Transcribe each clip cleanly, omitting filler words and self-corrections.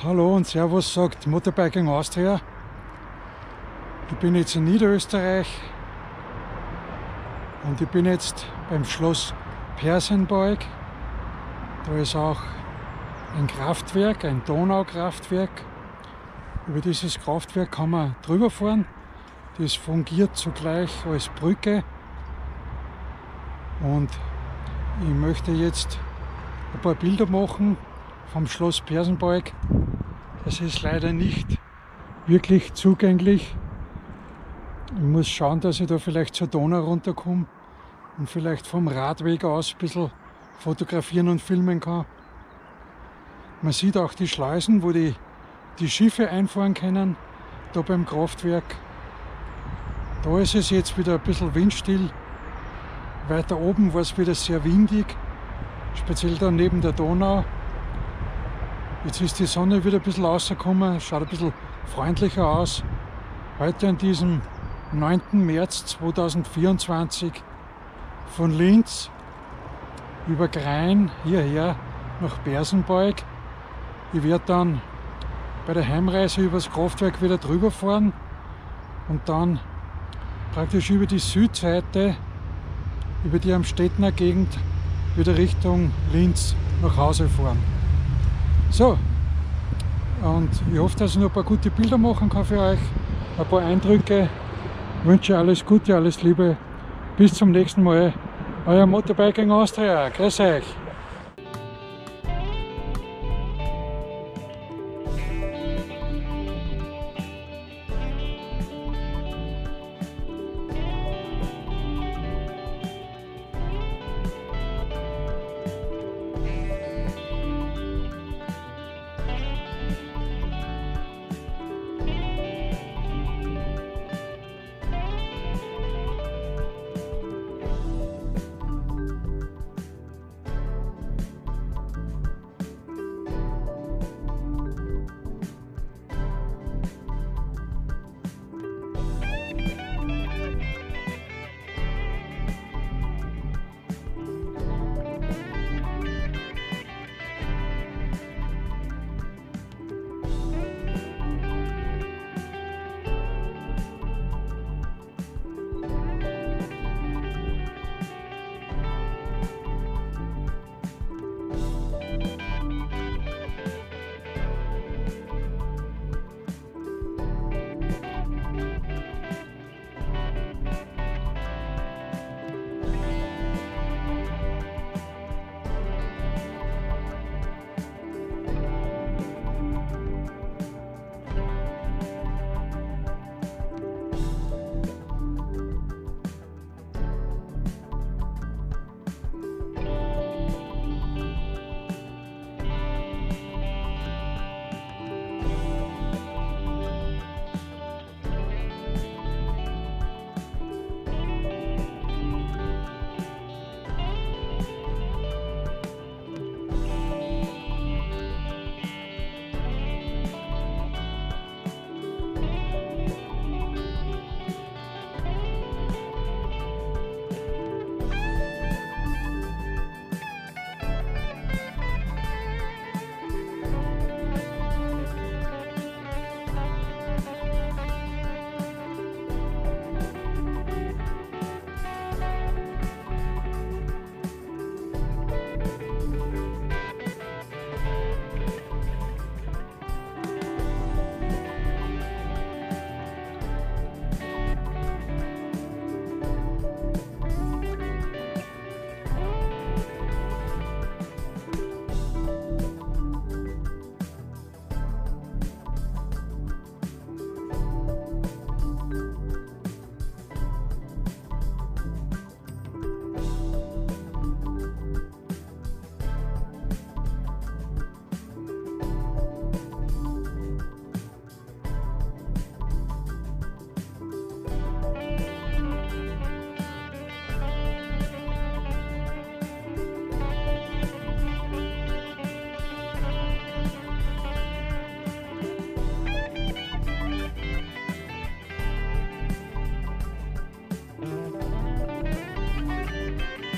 Hallo und Servus, sagt Motorbiking Austria. Ich bin jetzt in Niederösterreich und ich bin jetzt beim Schloss Persenbeug. Da ist auch ein Kraftwerk, ein Donaukraftwerk. Über dieses Kraftwerk kann man drüber fahren. Das fungiert zugleich als Brücke. Und ich möchte jetzt ein paar Bilder machen vom Schloss Persenbeug. Es ist leider nicht wirklich zugänglich. Ich muss schauen, dass ich da vielleicht zur Donau runterkomme und vielleicht vom Radweg aus ein bisschen fotografieren und filmen kann. Man sieht auch die Schleusen, wo die Schiffe einfahren können, da beim Kraftwerk. Da ist es jetzt wieder ein bisschen windstill. Weiter oben war es wieder sehr windig, speziell da neben der Donau. Jetzt ist die Sonne wieder ein bisschen rausgekommen, schaut ein bisschen freundlicher aus. Heute an diesem 9. März 2024 von Linz über Grein hierher nach Persenbeug. Ich werde dann bei der Heimreise über das Kraftwerk wieder drüber fahren und dann praktisch über die Südseite, über die Amstettner Gegend, wieder Richtung Linz nach Hause fahren. So, und ich hoffe, dass ich noch ein paar gute Bilder machen kann für euch, ein paar Eindrücke. Ich wünsche alles Gute, alles Liebe. Bis zum nächsten Mal. Euer Motorbiking Austria. Grüß euch.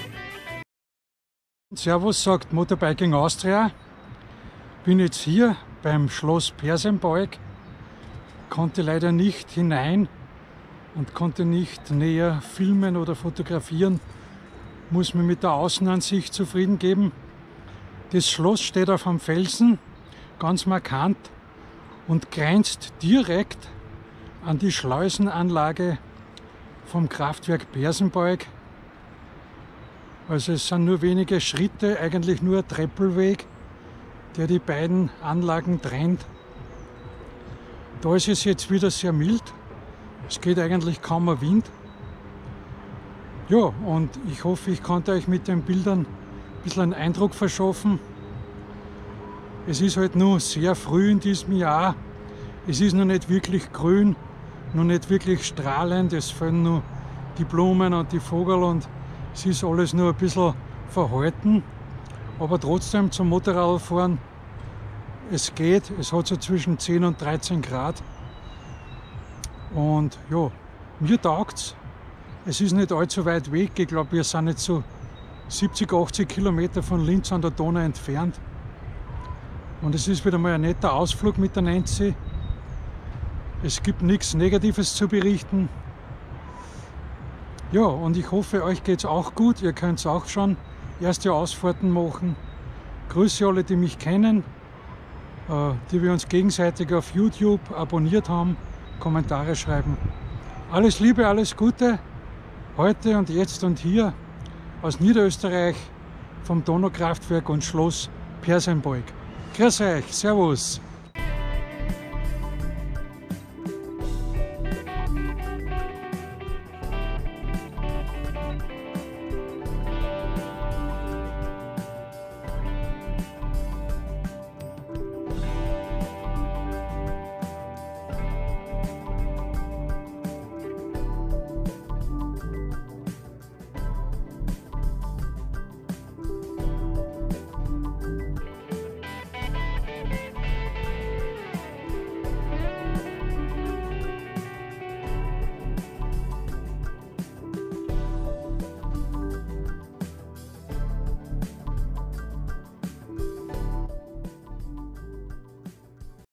Servus, sagt Motorbiking Austria. Bin jetzt hier beim Schloss Persenbeug, konnte leider nicht hinein und konnte nicht näher filmen oder fotografieren, muss mir mit der Außenansicht zufrieden geben. Das Schloss steht auf einem Felsen, ganz markant, und grenzt direkt an die Schleusenanlage vom Kraftwerk Persenbeug. Also es sind nur wenige Schritte, eigentlich nur ein Treppelweg, der die beiden Anlagen trennt. Da ist es jetzt wieder sehr mild, es geht eigentlich kaum ein Wind. Ja, und ich hoffe, ich konnte euch mit den Bildern ein bisschen einen Eindruck verschaffen. Es ist halt nur sehr früh in diesem Jahr, es ist noch nicht wirklich grün, noch nicht wirklich strahlend, es fehlen nur die Blumen und die Vögel und es ist alles nur ein bisschen verhalten, aber trotzdem zum Motorradfahren, es geht, es hat so zwischen 10 und 13 Grad und ja, mir taugt's. Es ist nicht allzu weit weg, ich glaube, wir sind jetzt so 70, 80 Kilometer von Linz an der Donau entfernt und es ist wieder mal ein netter Ausflug mit der Nancy. Es gibt nichts Negatives zu berichten. Ja, und ich hoffe, euch geht es auch gut. Ihr könnt auch schon erste Ausfahrten machen. Grüße alle, die mich kennen, die wir uns gegenseitig auf YouTube abonniert haben, Kommentare schreiben. Alles Liebe, alles Gute, heute und jetzt und hier aus Niederösterreich vom Donaukraftwerk und Schloss Persenbeug. Grüß euch, Servus!